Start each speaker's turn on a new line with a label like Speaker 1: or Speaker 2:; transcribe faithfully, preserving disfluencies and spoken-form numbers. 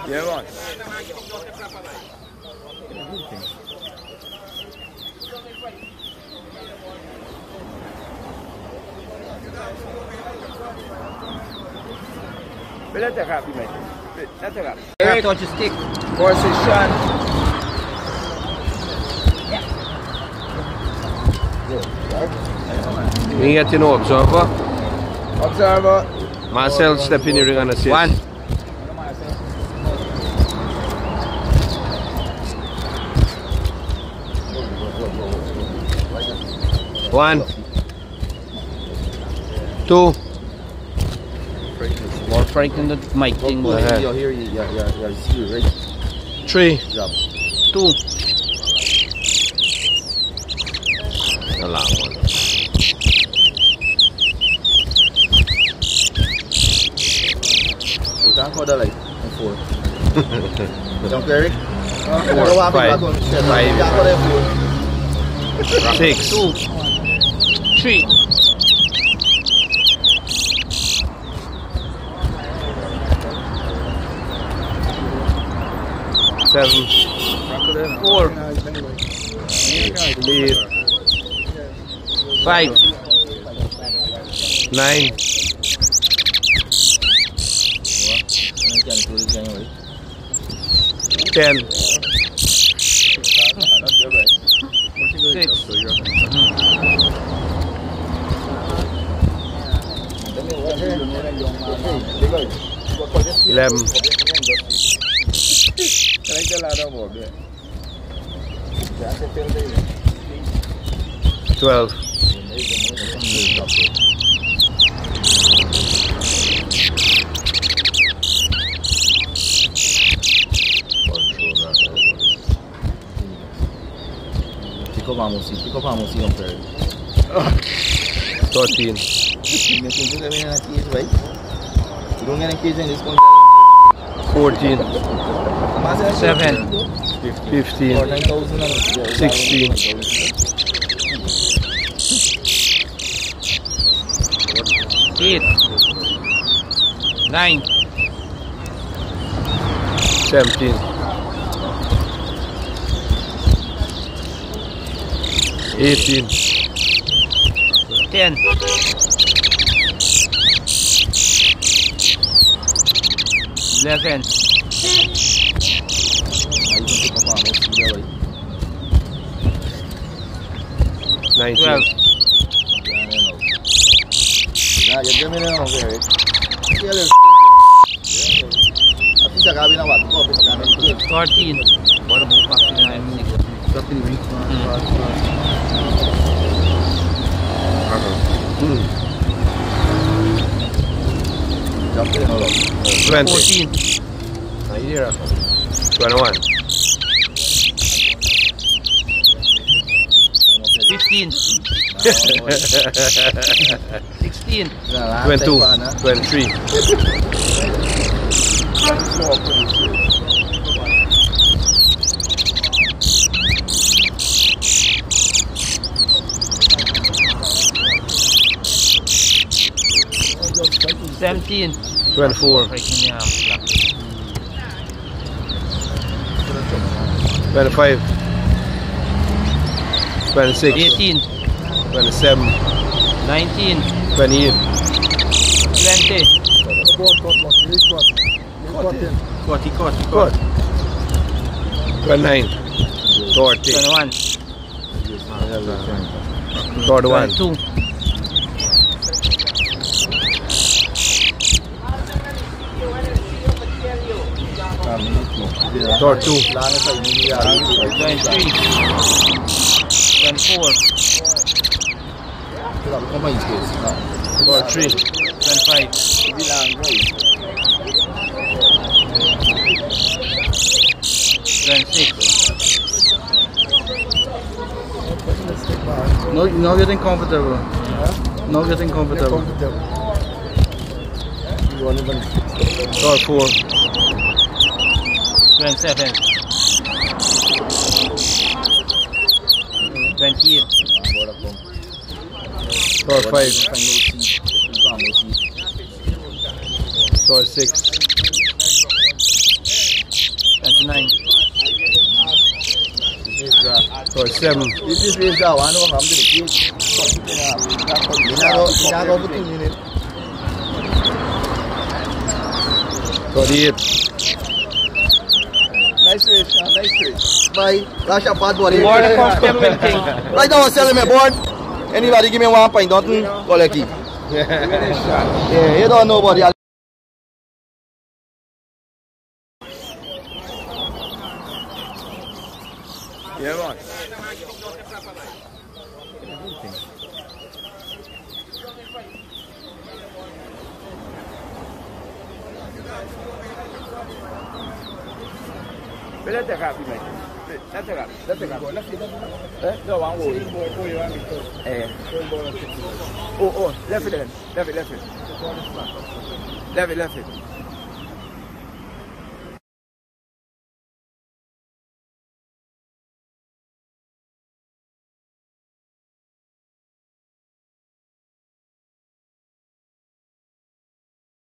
Speaker 1: Yeah, man. But that's a happy man. That's a happy.
Speaker 2: Eric, touch your stick.
Speaker 1: Versus Sean.
Speaker 3: We get to know observer.
Speaker 1: Observer.
Speaker 3: Marcel step in the ring and assist.
Speaker 2: One.
Speaker 3: One. Two.
Speaker 2: More frightened than mic thing.
Speaker 3: Uh -huh.
Speaker 1: You're here, you're, you're, you're, you're right.
Speaker 3: Three.
Speaker 1: Job.
Speaker 2: Two.
Speaker 3: A long one.
Speaker 1: You can't call that like four. Don't carry?
Speaker 3: Four, five, five, six,
Speaker 2: Two. Three.
Speaker 3: seven,
Speaker 2: Four.
Speaker 3: eight,
Speaker 2: Five.
Speaker 3: nine, ten,
Speaker 2: Six.
Speaker 3: eleven, twelve,
Speaker 1: Fico famoso, fico famoso, não perde.
Speaker 3: thirteen, fourteen,
Speaker 2: Seven.
Speaker 3: fifteen, sixteen,
Speaker 2: Eight. Nine.
Speaker 3: seventeen, eighteen,
Speaker 2: Ten. Eleven.
Speaker 3: nineteen,
Speaker 2: Twelve.
Speaker 1: Ya, ya terminé não, velho. Assim já cabe na wad, copo sa kanan.
Speaker 2: Thirteen. Bora mo pa kinain mo nito.
Speaker 3: twenty,
Speaker 2: Fourteen.
Speaker 3: twenty-one,
Speaker 2: Fifteen. Sixteen.
Speaker 3: twenty-two, twenty-three,
Speaker 2: Seventeen.
Speaker 3: twenty-four,
Speaker 2: Breaking niya.
Speaker 3: twenty-five, twenty-six,
Speaker 2: Eighteen.
Speaker 3: twenty-seven,
Speaker 2: Nineteen.
Speaker 3: twenty-eight,
Speaker 2: Twenty. Forty. Forty. Forty.
Speaker 3: twenty-nine, thirty,
Speaker 2: Twenty-one.
Speaker 3: thirty-one,
Speaker 2: Two.
Speaker 3: thirty-two,
Speaker 2: Twenty-three. Twenty-four.
Speaker 3: thirty-three,
Speaker 2: Twenty-five. Twenty-six. No, no getting comfortable. No getting comfortable.
Speaker 3: thirty-four,
Speaker 2: Twenty-seven. Twenty-eight.
Speaker 3: thirty-five, thirty-six,
Speaker 2: ninety-nine.
Speaker 3: Score seven.
Speaker 1: This is the one who I'm the key. Minago, Minago for two minutes.
Speaker 3: Thirty-eight.
Speaker 1: Nice race, Sean. Nice race. Bye. That's a bad boy.
Speaker 2: Board the constable win king.
Speaker 1: Right now, I'm selling my board. Anybody give me one point, don't you? Call a key. Yeah, you don't know about the.
Speaker 3: Yeah, man.
Speaker 4: Let's take up, mate. Let's take up. Let's take up. Eh? No, one more. Eh. Oh, oh, left it then. Left it, left it. Left it, left it.